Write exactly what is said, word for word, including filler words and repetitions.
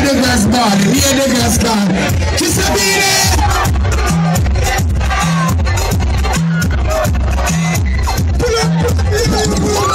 the girls ball, hear the girls call. Kiss a beanie. Pull up, pull up.